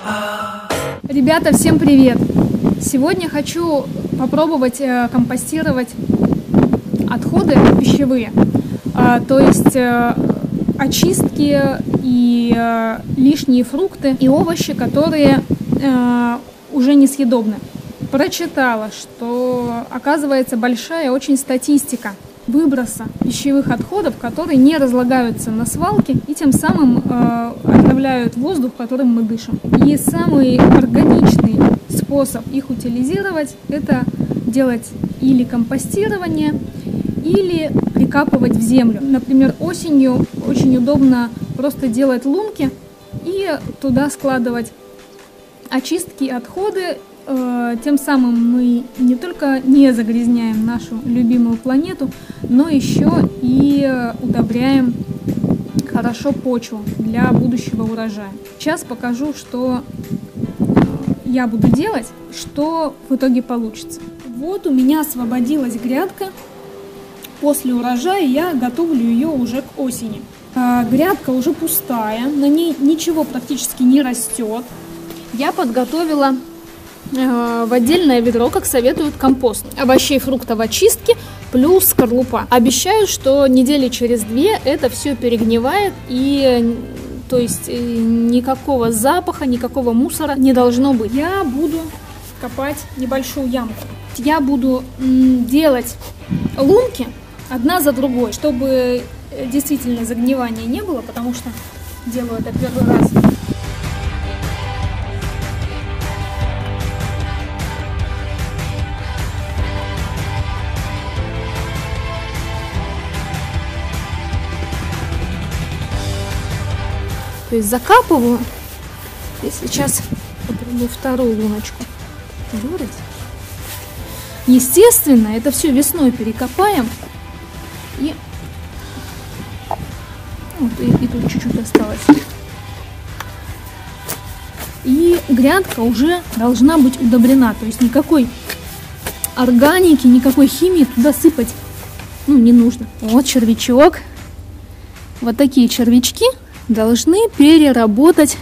Ребята, всем привет! Сегодня хочу попробовать компостировать отходы пищевые, то есть очистки и лишние фрукты и овощи, которые уже несъедобны. Прочитала, что оказывается большая очень статистика выброса пищевых отходов, которые не разлагаются на свалке и тем самым отравляют воздух, которым мы дышим. И самый органичный способ их утилизировать – это делать или компостирование, или прикапывать в землю. Например, осенью очень удобно просто делать лунки и туда складывать очистки, отходы. Тем самым мы не только не загрязняем нашу любимую планету, но еще и удобряем хорошо почву для будущего урожая. Сейчас покажу, что я буду делать, что в итоге получится. Вот у меня освободилась грядка. После урожая я готовлю ее уже к осени. Грядка уже пустая, на ней ничего практически не растет. Я подготовила в отдельное ведро, как советуют, компост. Овощей, фруктов, очистки плюс скорлупа. Обещаю, что недели через 2 это все перегнивает, и то есть никакого запаха, никакого мусора не должно быть. Я буду копать небольшую ямку. Я буду делать лунки одна за другой, чтобы действительно загнивания не было, потому что делаю это первый раз. То есть закапываю, и сейчас попробую вторую луночку вырыть. Естественно, это все весной перекопаем. И тут чуть-чуть осталось. И грядка уже должна быть удобрена. То есть никакой органики, никакой химии туда сыпать не нужно. Вот червячок. Вот такие червячки должны переработать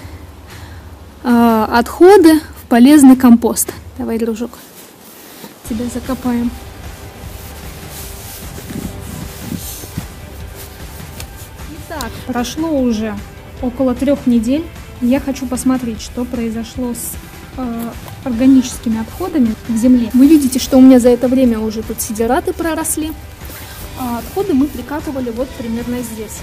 отходы в полезный компост. Давай, дружок, тебя закопаем. Итак, прошло уже около 3 недель. Я хочу посмотреть, что произошло с органическими отходами в земле. Вы видите, что у меня за это время уже тут сидираты проросли. А отходы мы прикапывали вот примерно здесь.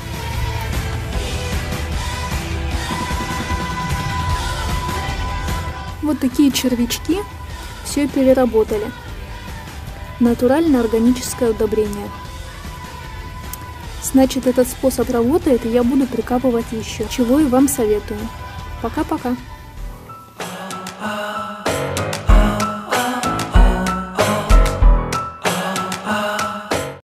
Вот такие червячки все переработали. Натуральное органическое удобрение. Значит, этот способ работает, и я буду прикапывать еще. Чего и вам советую. Пока-пока.